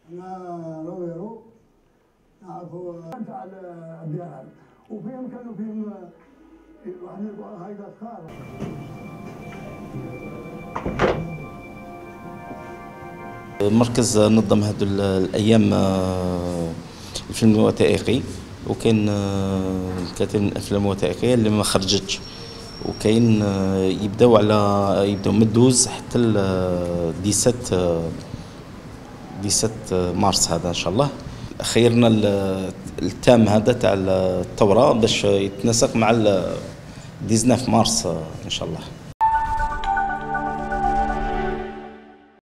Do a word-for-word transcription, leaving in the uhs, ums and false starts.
احنا رويرو نعرفوا تاع الديار وفيهم كانوا فيهم واحد هاي الأذكار. المركز نظم هذه الأيام الفيلم الوثائقي، وكاين كثير من الأفلام الوثائقية اللي ما خرجتش، وكاين يبداو على يبداو من دوز حتى ل سبعة مارس هذا إن شاء الله. خيرنا التام هذا تاع الثورة باش يتناسق مع تسعة عشر مارس إن شاء الله.